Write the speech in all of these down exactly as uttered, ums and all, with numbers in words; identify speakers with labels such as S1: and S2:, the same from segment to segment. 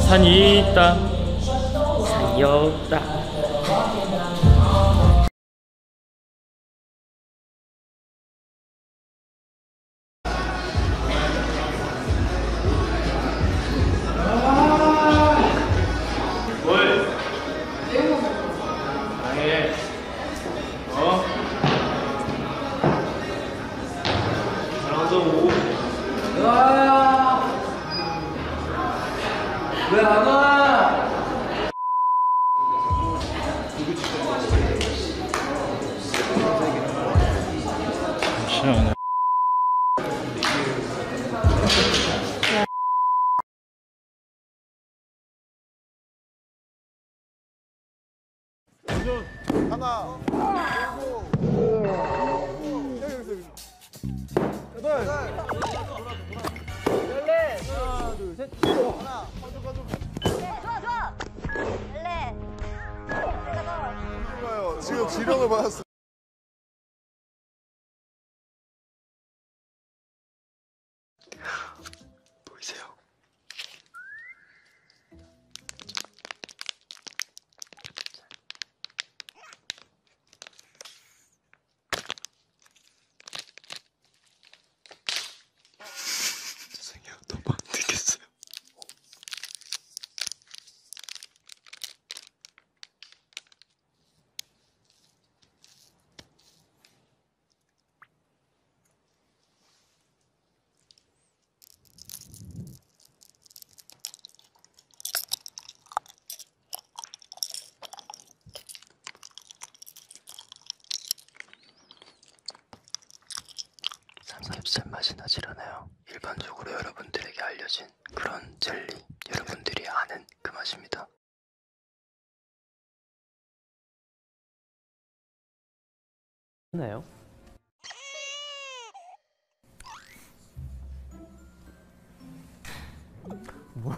S1: 산이 있다 산이 없다.
S2: 왜 안 와?
S1: 시원해.
S3: 하나, 여덟, 열네, 하나, 둘, 셋, 하나, 가져, 가져.
S4: 좋아, 좋아. 열네.
S3: 좋아요. 지금 지령을 받았어.
S5: 보이세요? 죄송해요. 너무 안 되겠어요. 삼겹살 맛이 나질 않아요. 일반적으로 여러분들에게 알려진 그런 젤리, 여러분들이 아는 그 맛입니다.
S2: 나요? 뭐?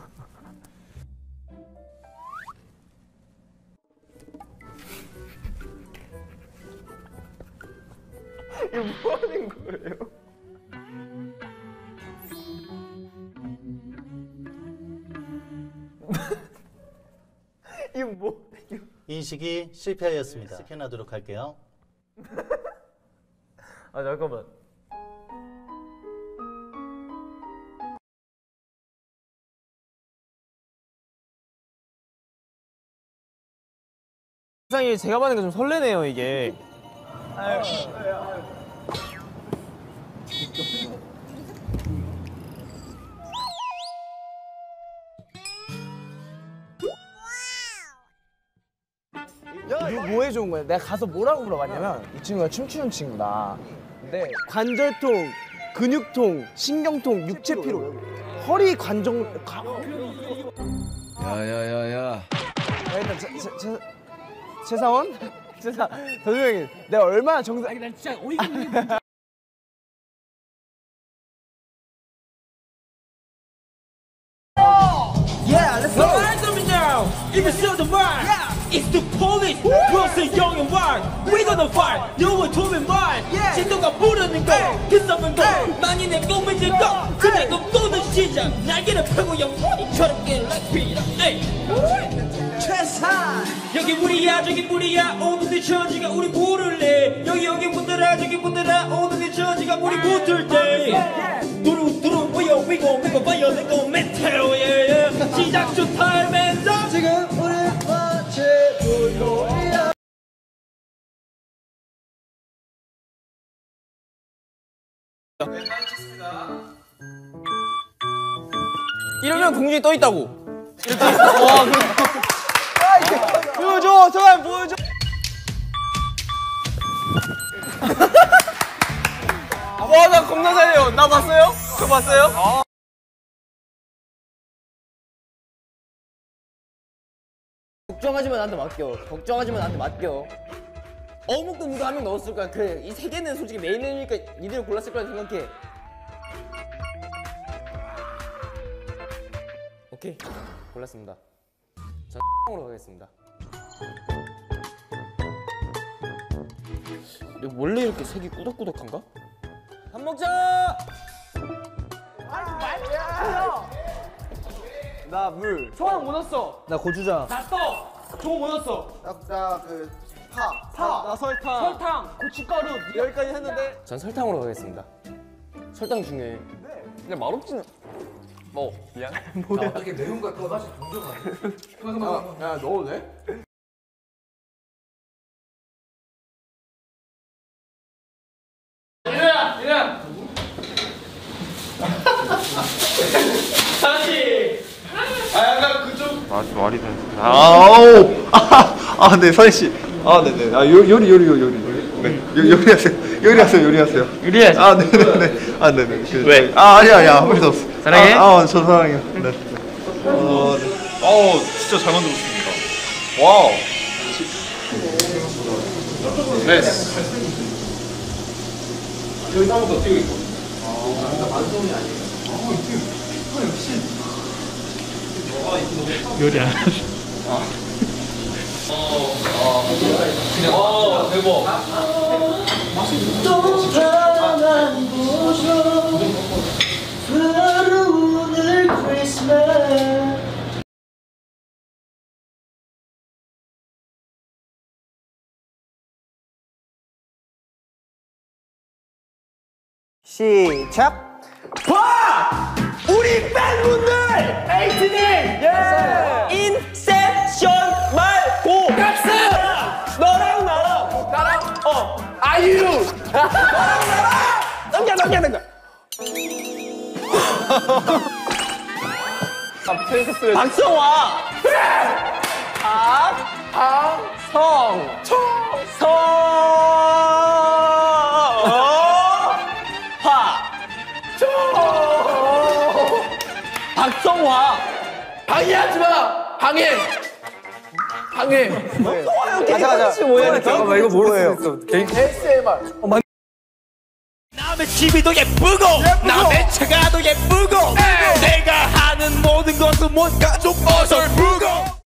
S2: 이거 뭐 하는 거예요? 이거 뭐? 이거...
S6: 인식이 실패하였습니다. 스캔하도록 할게요.
S2: 아 잠깐만. 세상에 제가 받는 게 좀 설레네요 이게. 아유, 아유, 아유. 이거 뭐에 좋은 거야? 내가 가서 뭐라고 물어봤냐면 이 친구가 춤추는 친구다. 근데 관절통, 근육통, 신경통, 육체 피로, 허리 관정... 가...
S5: 야야야야.
S2: 일단 제, 제, 제, 최사원? 최사... 도중형님 내가 얼마나 정상... 아니 난 진짜 어이가 없네.
S7: Yeah, let's go. Hands on me now. If you feel the vibe, yeah. It's the police. We're so young and wild. We gonna fight. No one told me mine. Yeah. 진도가 부르는 거, 그 썸은 거, 많이 내 꿈을 질 거. 그날 꿈꾸는 시작. 날개를 펴고 영원히처럼 get like Peter. Hey. 최산. 여기 우리야, 저기 우리야. 오늘의 처지가 우리 부를래. 여기 여기 분들아, 저기 분들아. 오늘의 처지가 우리 붙을 때. 두루 두루 모여 위고 위고 봐요 내고 메테오 yeah. 시작 좋다 하면서 지금 우리 마치 불로이야.
S2: 이러면 공중에 떠 있다고. 이렇게. 와, 보여줘, 제발 보여줘. 와, 나 겁나 잘해요. 나 봤어요? 저 봤어요? 아. 걱정하지 마, 나한테 맡겨. 걱정하지 마, 나한테 맡겨. 어묵도 누가 한 명 넣었을 거야. 그래, 이 세 개는 솔직히 메인이니까 니들 골랐을 거라 생각해. 오케이, 골랐습니다. 전 으로 가겠습니다. 근데 원래 이렇게 색이 꾸덕꾸덕한가? 밥 먹자! 나 물. 성환 뭐 넣었어? 나 고추장.
S7: 나 떡. 저거 뭐 넣었어?
S3: 나그 파.
S2: 파. 나 설탕.
S7: 설탕, 고춧가루.
S2: 여기까지 했는데.
S8: 전 설탕으로 가겠습니다. 설탕 중에. 근데 맛없지는. 뭐 미안. 뭐야? 어떻게 매운 거 더 다시 동정하네.
S2: 야, 넣어도 돼?
S3: 아우. 아, 네, 선희 씨. 아, 네, 네. 아, 요, 요리, 요리, 요리, 요리. 네, 요, 요리하세요. 요리하세요, 요리하세요.
S1: 요리해야지.
S3: 아, 네, 네, 네. 아, 네, 네. 그,
S1: 왜?
S3: 아, 아니야, 아니야. 아무 일도 없어.
S1: 사랑해?
S3: 아, 아, 저 사랑해요. 네. 어, 네.
S9: 어우, 진짜 잘 만들었습니다. 와우. 네.
S1: 요리 안 하지.
S2: 시작.
S7: 봐! 우리 팬분들! 에이티닝! 예! 인셉션 말고! 값스! 너랑 나랑! 나랑? 어! 아이유! 너랑 나랑! 넘겨 넘겨 넘겨! 박성화! 박! 박성! 청! 성! 화! 박성화! 방해하지 마! 방해! 방해!
S2: 가자, 가자. 뭐야, 잠깐만, 이거 뭐예요?
S7: 남의 집이도 예쁘고, 남의 차가 더 예쁘고, 내가 하는 모든 것은 뭔가 좀 어설프고.